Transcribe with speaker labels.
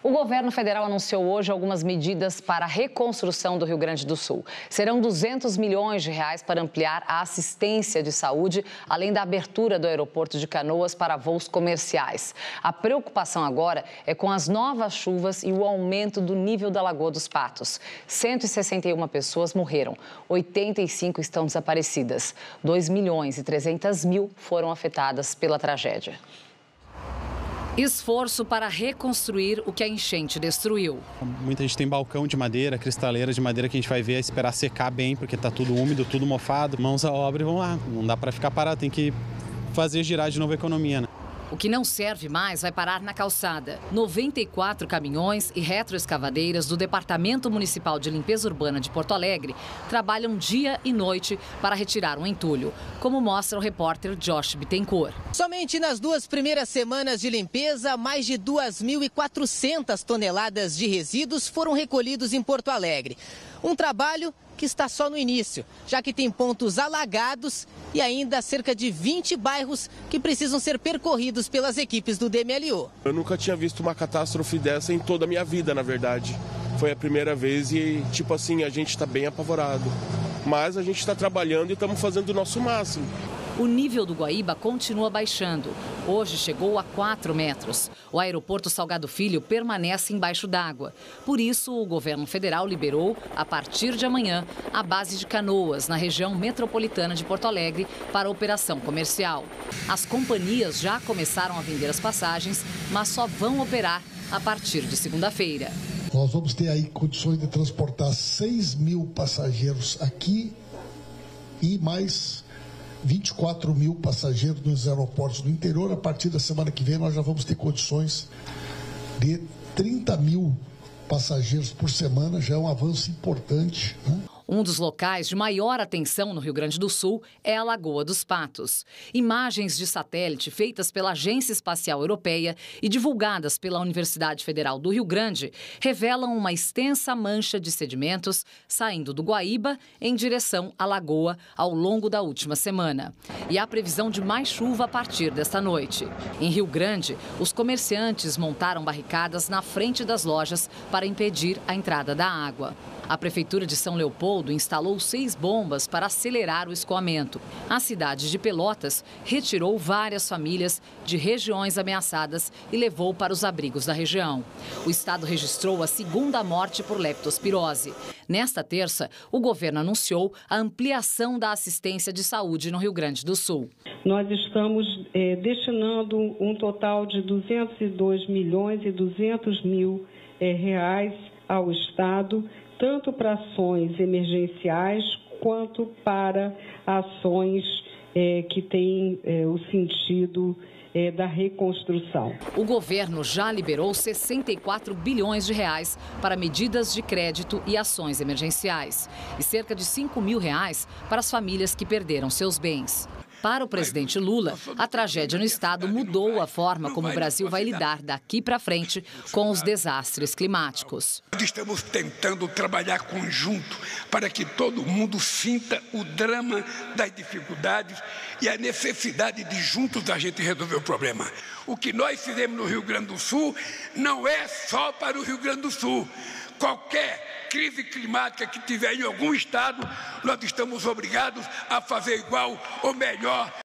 Speaker 1: O governo federal anunciou hoje algumas medidas para a reconstrução do Rio Grande do Sul. Serão 200 milhões de reais para ampliar a assistência de saúde, além da abertura do aeroporto de Canoas para voos comerciais. A preocupação agora é com as novas chuvas e o aumento do nível da Lagoa dos Patos. 161 pessoas morreram, 85 estão desaparecidas. 2.300.000 foram afetadas pela tragédia.
Speaker 2: Esforço para reconstruir o que a enchente destruiu.
Speaker 3: Muita gente tem balcão de madeira, cristaleira de madeira que a gente vai ver, esperar secar bem, porque está tudo úmido, tudo mofado. Mãos à obra e vamos lá. Não dá para ficar parado, tem que fazer girar de novo a economia, né?
Speaker 2: O que não serve mais vai parar na calçada. 94 caminhões e retroescavadeiras do Departamento Municipal de Limpeza Urbana de Porto Alegre trabalham dia e noite para retirar o entulho, como mostra o repórter Josh Bittencourt.
Speaker 4: Somente nas 2 primeiras semanas de limpeza, mais de 2.400 toneladas de resíduos foram recolhidos em Porto Alegre. Um trabalho que está só no início, já que tem pontos alagados e ainda cerca de 20 bairros que precisam ser percorridos pelas equipes do DMLU.
Speaker 5: Eu nunca tinha visto uma catástrofe dessa em toda a minha vida, na verdade. Foi a primeira vez e, tipo assim, a gente está bem apavorado. Mas a gente está trabalhando e estamos fazendo o nosso máximo.
Speaker 2: O nível do Guaíba continua baixando. Hoje chegou a 4 metros. O aeroporto Salgado Filho permanece embaixo d'água. Por isso, o governo federal liberou, a partir de amanhã, a base de Canoas, na região metropolitana de Porto Alegre, para operação comercial. As companhias já começaram a vender as passagens, mas só vão operar a partir de segunda-feira.
Speaker 6: Nós vamos ter aí condições de transportar 6.000 passageiros aqui e mais 24.000 passageiros nos aeroportos do interior. A partir da semana que vem nós já vamos ter condições de 30.000 passageiros por semana, já é um avanço importante, né?
Speaker 2: Um dos locais de maior atenção no Rio Grande do Sul é a Lagoa dos Patos. Imagens de satélite feitas pela Agência Espacial Europeia e divulgadas pela Universidade Federal do Rio Grande revelam uma extensa mancha de sedimentos saindo do Guaíba em direção à lagoa ao longo da última semana. E há previsão de mais chuva a partir desta noite. Em Rio Grande, os comerciantes montaram barricadas na frente das lojas para impedir a entrada da água. A Prefeitura de São Leopoldo instalou 6 bombas para acelerar o escoamento. A cidade de Pelotas retirou várias famílias de regiões ameaçadas e levou para os abrigos da região. O estado registrou a 2ª morte por leptospirose. Nesta terça, o governo anunciou a ampliação da assistência de saúde no Rio Grande do Sul.
Speaker 7: Nós estamos destinando um total de 202.200.000 reais ao estado, tanto para ações emergenciais quanto para ações que têm o sentido da reconstrução.
Speaker 2: O governo já liberou 64 bilhões de reais para medidas de crédito e ações emergenciais e cerca de 5.000 reais para as famílias que perderam seus bens. Para o presidente Lula, a tragédia no estado mudou a forma como o Brasil vai lidar daqui para frente com os desastres climáticos.
Speaker 8: Estamos tentando trabalhar conjunto para que todo mundo sinta o drama das dificuldades e a necessidade de juntos a gente resolver o problema. O que nós fizemos no Rio Grande do Sul não é só para o Rio Grande do Sul. Qualquer crise climática que tiver em algum estado, nós estamos obrigados a fazer igual ou melhor